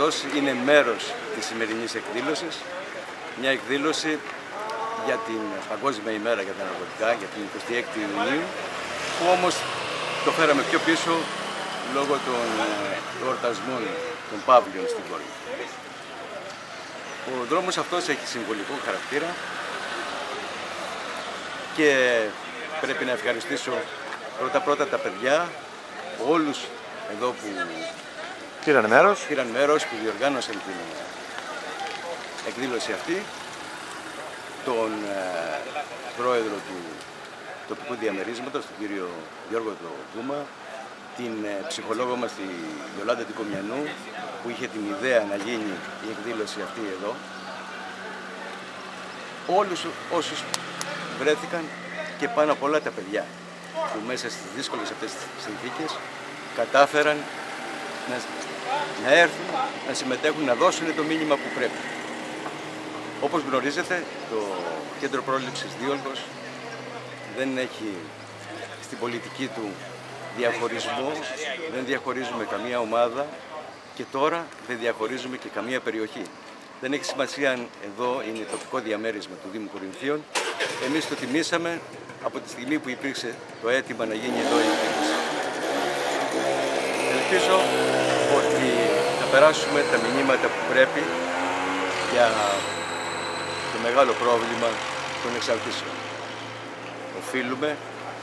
αυτός είναι μέρος της σημερινής εκδήλωσης. Μια εκδήλωση για την Παγκόσμια ημέρα για τα ναρκωτικά, για την 26η Ιουνίου, που όμως το φέραμε πιο πίσω λόγω των εορτασμών των Παύλων στην πόλη. Ο δρόμος αυτός έχει συμβολικό χαρακτήρα και πρέπει να ευχαριστήσω πρώτα τα παιδιά, όλους εδώ που πήραν μέρος, που διοργάνωσαν την εκδήλωση αυτή, τον πρόεδρο του τοπικού διαμερίσματος, τον κύριο Γιώργο Γκούμα, την ψυχολόγο μας, τη Γιολάντα την Κομιανού, που είχε την ιδέα να γίνει η εκδήλωση αυτή εδώ. Όλους όσους βρέθηκαν και πάνω απ' όλα τα παιδιά, που μέσα στις δύσκολες αυτές τις συνθήκες κατάφεραν να έρθουν, να συμμετέχουν, να δώσουν το μήνυμα που πρέπει. Όπως γνωρίζετε, το Κέντρο Πρόληψης Δίολκος δεν έχει στην πολιτική του διαχωρισμό, δεν διαχωρίζουμε καμία ομάδα και τώρα δεν διαχωρίζουμε και καμία περιοχή. Δεν έχει σημασία αν εδώ είναι τοπικό διαμέρισμα του Δήμου Κορινθίων. Εμείς το τιμήσαμε από τη στιγμή που υπήρξε το αίτημα να γίνει εδώ η εκδήλωση. Ελπίζω ότι θα περάσουμε τα μηνύματα που πρέπει για το μεγάλο πρόβλημα των εξαρτήσεων. Οφείλουμε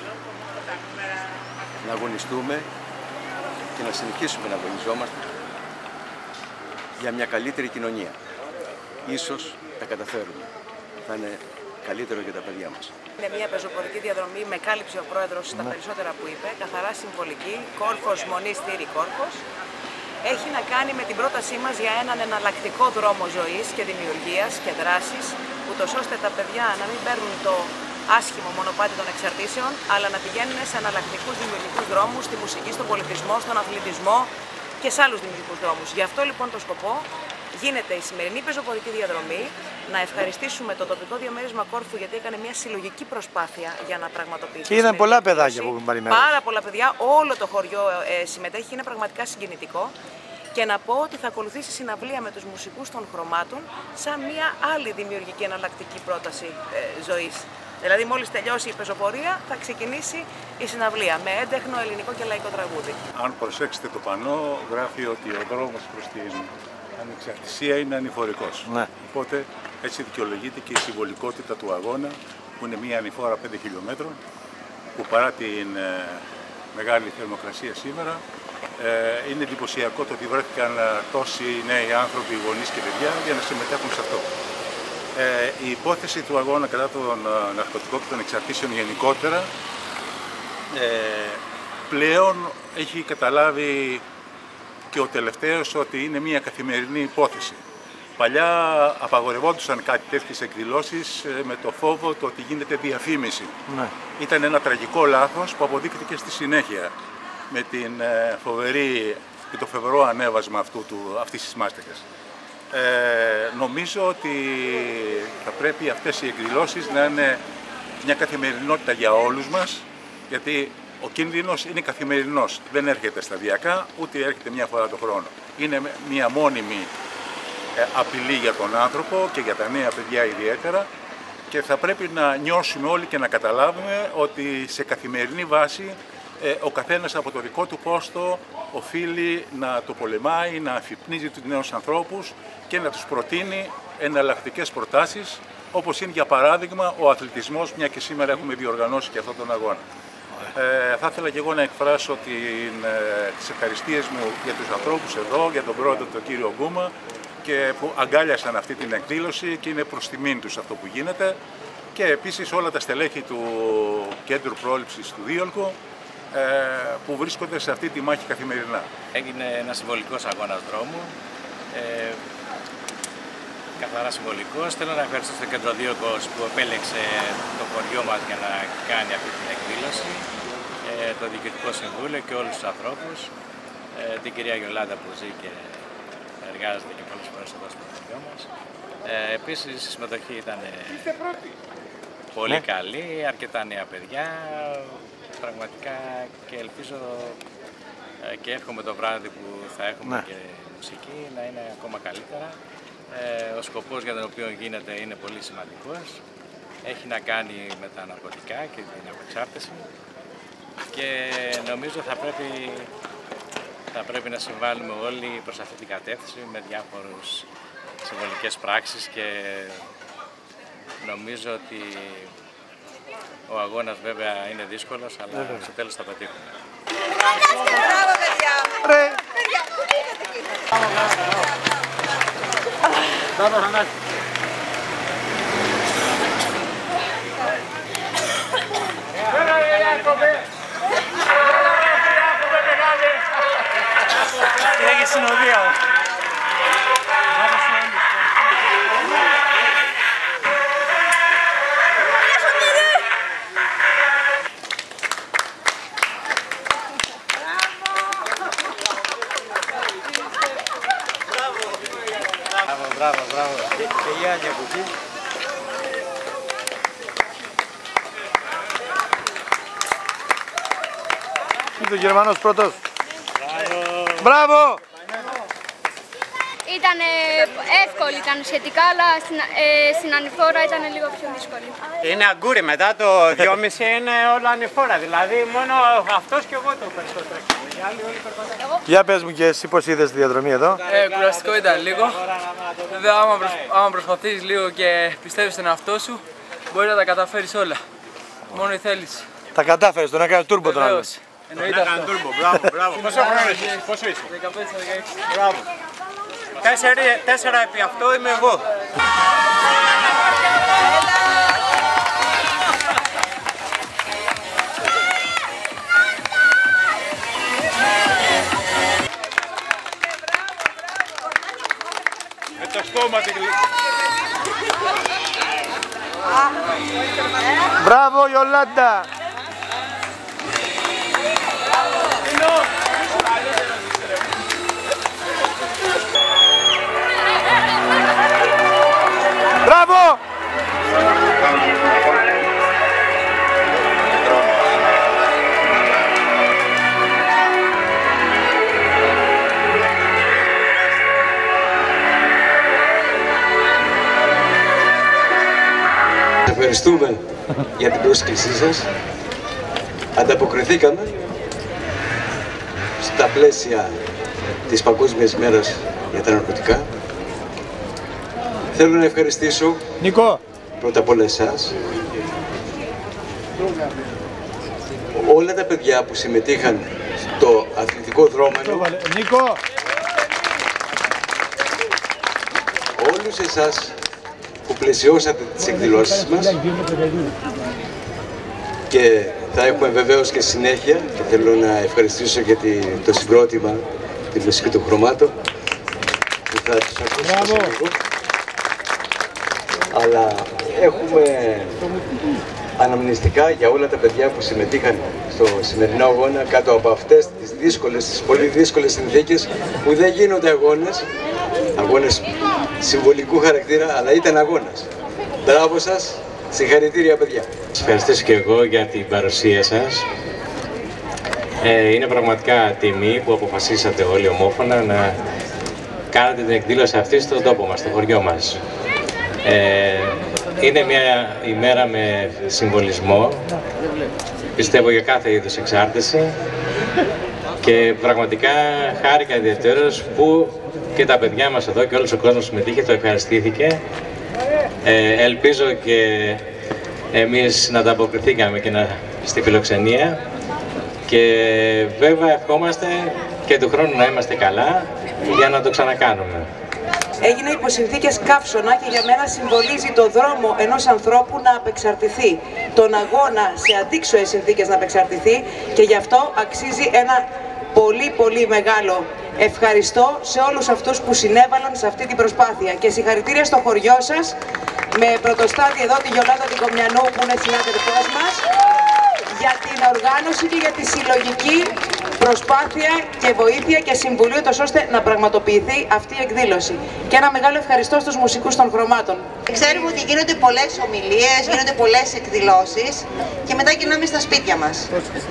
να αγωνιστούμε και να συνεχίσουμε να αγωνιζόμαστε για μια καλύτερη κοινωνία. Ίσως τα καταφέρουμε. Θα είναι καλύτερο για τα παιδιά μας. Είναι μια πεζοπορική διαδρομή, με κάλυψε ο πρόεδρος στα περισσότερα που είπε, καθαρά συμβολική, κόρφος, μονή, στήρι, κόρφος. Έχει να κάνει με την πρότασή μας για έναν εναλλακτικό δρόμο ζωής και δημιουργίας και δράσης, ούτως ώστε τα παιδιά να μην παίρνουν το άσχημο μονοπάτι των εξαρτήσεων, αλλά να πηγαίνουν σε εναλλακτικούς δημιουργικούς δρόμους, στη μουσική, στον πολιτισμό, στον αθλητισμό και σε άλλους δημιουργικούς δρόμους. Γι' αυτό λοιπόν το σκοπό γίνεται η σημερινή πεζοπορική διαδρομή. Να ευχαριστήσουμε το τοπικό διαμέρισμα Κόρφου, γιατί έκανε μια συλλογική προσπάθεια για να πραγματοποιήσει. Και είδαν πολλά παιδάκια που έχουν πάρει μέρος. Πάρα πολλά παιδιά, όλο το χωριό συμμετέχει, είναι πραγματικά συγκινητικό. Και να πω ότι θα ακολουθήσει συναυλία με τους μουσικούς των Χρωμάτων, σαν μια άλλη δημιουργική εναλλακτική πρόταση ζωής. Δηλαδή, μόλις τελειώσει η πεζοπορία, θα ξεκινήσει η συναυλία με έντεχνο ελληνικό και λαϊκό τραγούδι. Αν προσέξετε το πανό, γράφει ότι ο δρόμος προς την ανεξαρτησία είναι ανηφορικός. Ναι. Οπότε έτσι δικαιολογείται και η συμβολικότητα του αγώνα, που είναι μια ανηφόρα 5 χιλιόμετρων, που παρά την μεγάλη θερμοκρασία σήμερα, είναι εντυπωσιακό το ότι βρέθηκαν τόσοι νέοι άνθρωποι, γονείς και παιδιά για να συμμετέχουν σε αυτό. Η υπόθεση του αγώνα κατά των ναρκωτικών και των εξαρτήσεων γενικότερα πλέον έχει καταλάβει και ο τελευταίος ότι είναι μια καθημερινή υπόθεση. Παλιά απαγορευόντουσαν κάτι τέτοιες εκδηλώσεις με το φόβο το ότι γίνεται διαφήμιση. Ναι. Ήταν ένα τραγικό λάθος που αποδείχθηκε στη συνέχεια με την φοβερή και το φοβερό ανέβασμα αυτής της μάστιγας. Νομίζω ότι θα πρέπει αυτές οι εκδηλώσεις να είναι μια καθημερινότητα για όλους μας, γιατί ο κίνδυνος είναι καθημερινός, δεν έρχεται σταδιακά, ούτε έρχεται μια φορά το χρόνο. Είναι μια μόνιμη απειλή για τον άνθρωπο και για τα νέα παιδιά ιδιαίτερα, και θα πρέπει να νιώσουμε όλοι και να καταλάβουμε ότι σε καθημερινή βάση ο καθένας από το δικό του πόστο οφείλει να το πολεμάει, να αφυπνίζει τους νέους ανθρώπους και να τους προτείνει εναλλακτικές προτάσεις, όπως είναι για παράδειγμα ο αθλητισμός, μια και σήμερα έχουμε διοργανώσει και αυτόν τον αγώνα. Θα ήθελα και εγώ να εκφράσω τις ευχαριστίες μου για τους ανθρώπους εδώ, για τον πρόεδρο τον κύριο Γκούμα, και που αγκάλιασαν αυτή την εκδήλωση και είναι προς τιμήν τους αυτό που γίνεται, και επίσης όλα τα στελέχη του Κέντρου Πρόληψης του Δίολκου που βρίσκονται σε αυτή τη μάχη καθημερινά. Έγινε ένα συμβολικός αγώνας δρόμου, καθαρά συμβολικός. Θέλω να ευχαριστήσω το Κέντρο Δίολκος που επέλεξε το χωριό μας για να κάνει αυτή την εκδήλωση, το Διοικητικό Συμβούλιο και όλους τους ανθρώπους, την κυρία Γιολάντα που ζει και εργάζεται και πολλές φορές εδώ στο χωριό μας. Επίσης η συμμετοχή ήταν πολύ καλή, αρκετά νέα παιδιά, πραγματικά, και ελπίζω και εύχομαι το βράδυ που θα έχουμε και μουσική να είναι ακόμα καλύτερα. Ο σκοπός για τον οποίο γίνεται είναι πολύ σημαντικός. Έχει να κάνει με τα ναρκωτικά και την απεξάρτηση και νομίζω θα πρέπει να συμβάλλουμε όλοι προς αυτή την κατεύθυνση με διάφορους συμβολικές πράξεις και νομίζω ότι ο αγώνας βέβαια είναι δύσκολος, αλλά στο τέλος θα πετύχουμε. Μπράβο, παιδιά! Έχει συνοδεία. Μπράβο. Και η Άνια από εκεί. Είναι ο Γερμανός πρώτος. Μπράβο! Ήταν εύκολη, ήταν σχετικά, αλλά στην ανηφόρα ήταν λίγο πιο δύσκολη. Είναι αγκούρι, μετά το 2,5 είναι όλο ανηφόρα, δηλαδή μόνο αυτός και εγώ το περισσότερο. Για πες μου και εσύ πώς είδες τη διαδρομή εδώ. Κουραστικό ήταν λίγο. Βέβαια, άμα προσπαθείς λίγο και πιστεύεις στον εαυτό σου, μπορεί να τα καταφέρεις όλα. Μόνο η θέληση. Τα κατάφερες, τον έκανε τούρμπο τον άλλο. Εννοείται αυτό. Μπράβο. Πόσο χρόνο έχεις, πόσο είσαι? 15-16. Μπράβο. 4 επί αυτό είμαι εγώ. Με το στόμα την Μπράβο Ιολάντα! Μπράβο! Ευχαριστούμε για την πρόσκλησή σας. Ανταποκριθήκαμε στα πλαίσια της Παγκόσμιας Μέρας για τα ναρκωτικά. Θέλω να ευχαριστήσω Νικό! πρώτα απ' όλα εσάς, όλα τα παιδιά που συμμετείχαν στο αθλητικό δρόμενο, Νικό! όλους εσάς που πλαισιώσατε τις εκδηλώσεις μας και θα έχουμε βεβαίως και συνέχεια και θέλω να ευχαριστήσω για το συγκρότημα, τη μουσική των χρωμάτων που θα τους ακούσουμε σε λίγο. Αλλά έχουμε αναμνηστικά για όλα τα παιδιά που συμμετείχαν στο σημερινό αγώνα κάτω από αυτές τις πολύ δύσκολες συνθήκες που δεν γίνονται αγώνες συμβολικού χαρακτήρα, αλλά ήταν αγώνας. Μπράβο σας, συγχαρητήρια παιδιά. Σας ευχαριστήσω και εγώ για την παρουσία σας. Είναι πραγματικά τιμή που αποφασίσατε όλοι ομόφωνα να κάνετε την εκδήλωση αυτή στον τόπο μας, στο χωριό μας. Είναι μια ημέρα με συμβολισμό, πιστεύω για κάθε είδους εξάρτηση και πραγματικά χάρηκα ιδιαίτερως που και τα παιδιά μας εδώ και όλος ο κόσμος συμμετείχε, το ευχαριστήθηκε. Ελπίζω και εμείς να ανταποκριθήκαμε και στη φιλοξενία και βέβαια ευχόμαστε και του χρόνου να είμαστε καλά για να το ξανακάνουμε. Έγινε υπό συνθήκες καύσωνα και για μένα συμβολίζει το δρόμο ενός ανθρώπου να απεξαρτηθεί. Τον αγώνα σε αντίξωες συνθήκες να απεξαρτηθεί και γι' αυτό αξίζει ένα πολύ μεγάλο ευχαριστώ σε όλους αυτούς που συνέβαλαν σε αυτή την προσπάθεια και συγχαρητήρια στο χωριό σας με πρωτοστάτη εδώ τη Γιολάντα την Κομιανού που είναι συνάδελφός μας για την οργάνωση και για τη συλλογική προσπάθεια και βοήθεια και συμβουλίο τόσο ώστε να πραγματοποιηθεί αυτή η εκδήλωση. Και ένα μεγάλο ευχαριστώ στους μουσικούς των χρωμάτων. Ξέρουμε ότι γίνονται πολλές ομιλίες, γίνονται πολλές εκδηλώσεις και μετά γυρνάμε στα σπίτια μας.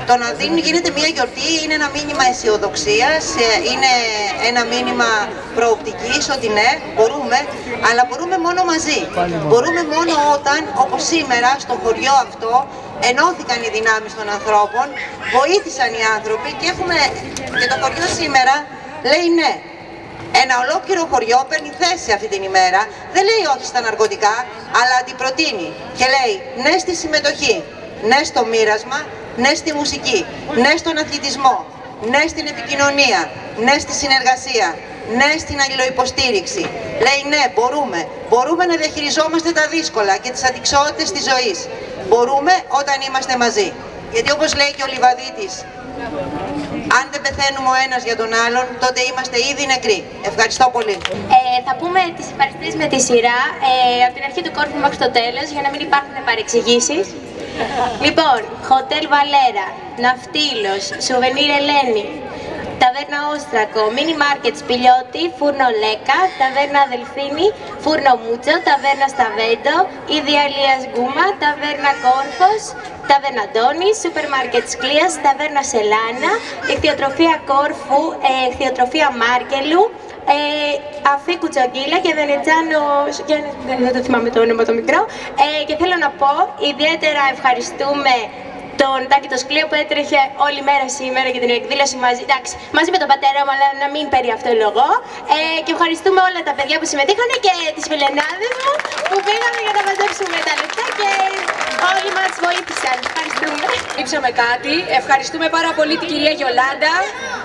Το να δίνουν γίνεται μια γιορτή, είναι ένα μήνυμα αισιοδοξίας, είναι ένα μήνυμα προοπτικής, ότι ναι, μπορούμε, αλλά μπορούμε μόνο μαζί. Μπορούμε μόνο όταν, όπως σήμερα, στο χωριό αυτό, ενώθηκαν οι δυνάμεις των ανθρώπων, βοήθησαν οι άνθρωποι και το χωριό σήμερα λέει ναι. Ένα ολόκληρο χωριό παίρνει θέση αυτή την ημέρα, δεν λέει όχι στα ναρκωτικά, αλλά αντιπροτείνει και λέει ναι στη συμμετοχή, ναι στο μοίρασμα, ναι στη μουσική, ναι στον αθλητισμό, ναι στην επικοινωνία, ναι στη συνεργασία, ναι στην αλληλοϊποστήριξη. Λέει ναι, μπορούμε να διαχειριζόμαστε τα δύσκολα και τις αντιξότητες της ζωής. Μπορούμε όταν είμαστε μαζί. Γιατί όπως λέει και ο Λιβαδίτης, αν δεν πεθαίνουμε ο ένας για τον άλλον, τότε είμαστε ήδη νεκροί. Ευχαριστώ πολύ. Θα πούμε τις ευχαριστήσεις με τη σειρά, από την αρχή του κόρφου μέχρι το τέλος, για να μην υπάρχουν παρεξηγήσεις. Λοιπόν, Hotel Valera, Ναυτίλος, Σουβενίρ Ελένη, Ταβέρνα Όστρακο, Μίνι Μάρκετ Σπηλιώτη, Φούρνο Λέκα, Ταβέρνα Δελφίνη, Φούρνο Μούτσο, Ταβέρνα Σταβέντο, Ιδεαλίας Γκούμα, Ταβέρνα Κόρφος, Ταβέρνα Αντώνης, Σούπερ Μάρκετ Σκλίας, Ταβέρνα Σελάνα, Ηχθειοτροφία Κόρφου, Ηχθειοτροφία Μάρκελου, Αφή Κουτσογγίλα και Βενετζάνος, δεν το θυμάμαι το όνομα το μικρό, και θέλω να πω, ιδιαίτερα ευχαριστούμε τον Τάκη το Σκλείο που έτρεχε όλη μέρα σήμερα για την εκδήλωση μαζί με τον πατέρα μου, αλλά να μην περί αυτολογώ. Και ευχαριστούμε όλα τα παιδιά που συμμετείχαν και τις φιλενάδες μου που πήγαμε για να μαζέψουμε τα λεπτά και όλοι μας βοήθησαν. Ευχαριστούμε. Ήψαμε κάτι. Ευχαριστούμε πάρα πολύ την κυρία Γιολάντα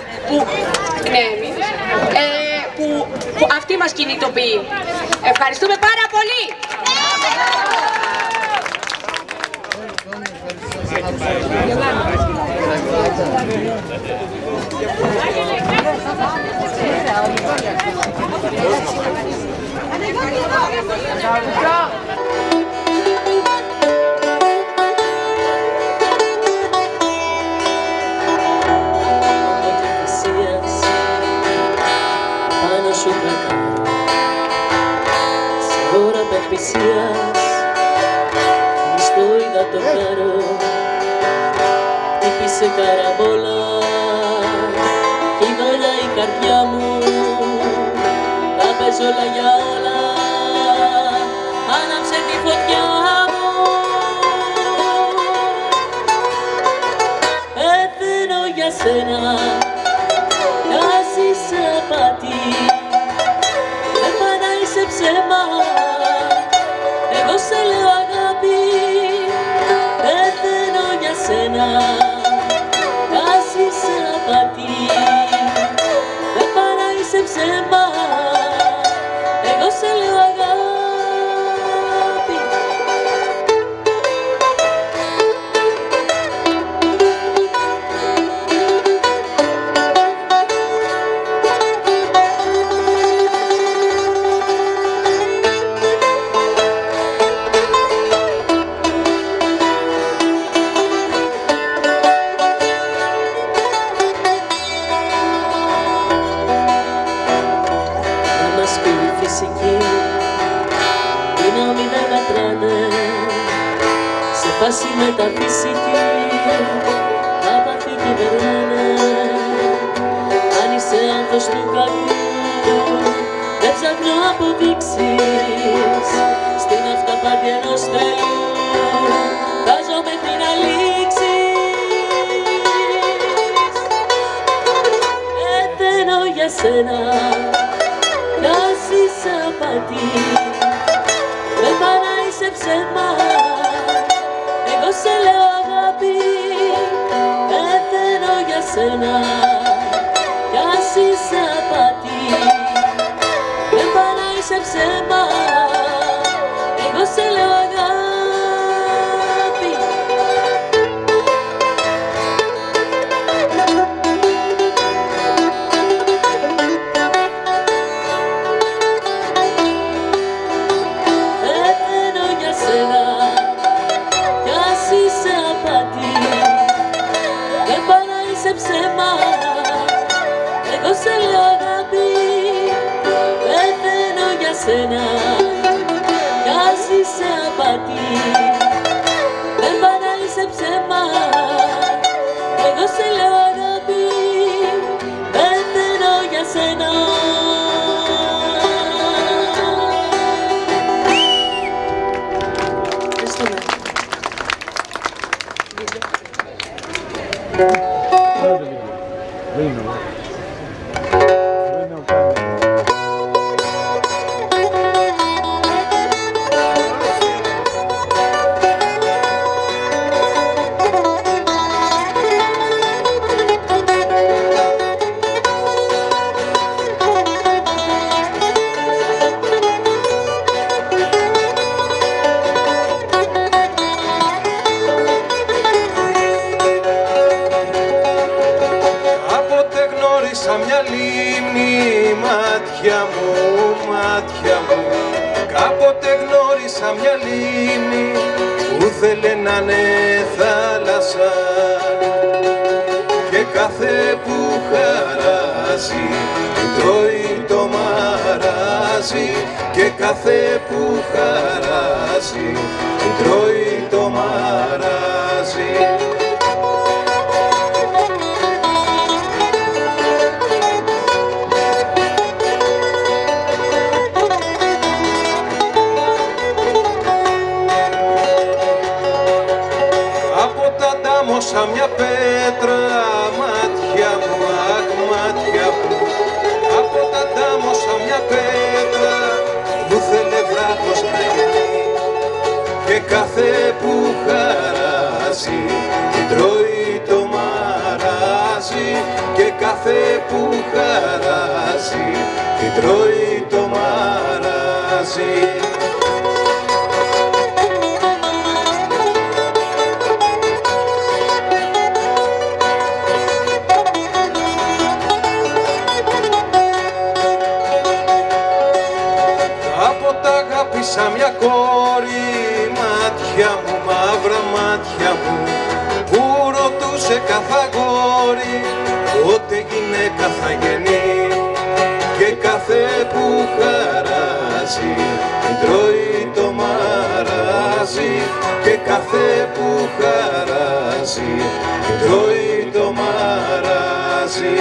που αυτή μας κινητοποιεί. Ευχαριστούμε πάρα πολύ. Πάνω σου τρακάρω σε ώρα πεπισίας, στο υδατοκάρο χτύπησε καραμπόλα κι η δόλια η καρδιά μου τα παίζω όλα για όλα, άναψε τη φωτιά μου. Πεθαίνω για σένα, μοιάζεις απάτη, δεν πάει να είσαι ψέμα, εγώ σε λέω αγάπη. Πεθαίνω για σένα, μοιάζεις απάτη, δεν πάει να είσαι ψέμα, εγώ σε λέω αγάπη. Φάση μεταφυσική, άπαθη κυβερνάνε. Αν είσαι άνθος του κακού, δεν ψάχνω αποδείξεις. Στην αυταπάτη ενός τρελού, βάζομαι την αλήξεις. Πεθαίνω για σένα, μοιάζεις απάτη, δεν πάει να είσαι ψέμα, εγώ σε λέω αγάπη. Πεθαίνω για σένα, κι ας είσαι απάτη, δεν πάει να είσαι ψέμα, εγώ σε λέω αγάπη. Πεθαίνω για σένα, κι ας είσαι απάτη, δεν πάει να είσαι ψέμα, εγώ σε λέω αγάπη. Πεθαίνω για σένα, κι ας είσαι απάτη, δεν πάει να είσαι ψέμα, Μια λίμνη, μάτια μου, κάποτε γνώρισα μια λίμνη που θέλε να είναι θάλασσα και κάθε που χαράζει τρώει το μαράζι και κάθε που χαράζει τρώει το μαράζι. Σαν μια πέτρα, μάτια μου, αχ, μάτια μου, από τα ντάμωσα μια πέτρα που θέλε βράχος να γεννεί και κάθε που χαράζει την τρώει το μαράζι και κάθε που χαράζει την τρώει το μαράζι. Σαν μια κόρη, μάτια μου, μαύρα μάτια μου, που ρωτούσε κάθε αγόρι πότε γυναίκα θα γεννεί και κάθε που χαράζει την τρώει το μαράζι και κάθε που χαράζει την τρώει το μαράζι.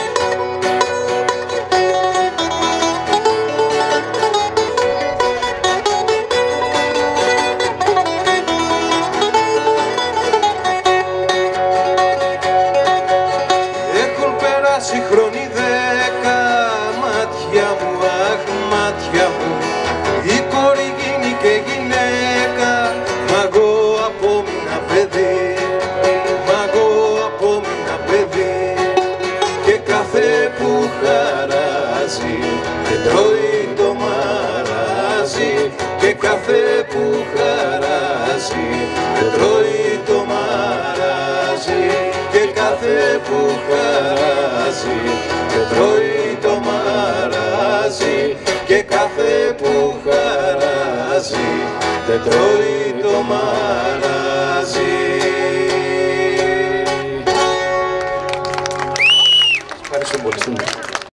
Σύγχρονη 10, μάτια μου, αχ, μάτια μου, η κόρη γίνει και γυναίκα, μα εγώ απόμεινα παιδί, μα εγώ απόμεινα παιδί και κάθε που χαράζει και τρώει το μαράζι και κάθε που χαράζει και τρώει το μαράζι και κάθε που χαράζει και τρώει το μαράζι και κάθε που χαράζει και τρώει το μαράζι. Ευχαριστώ πολύ.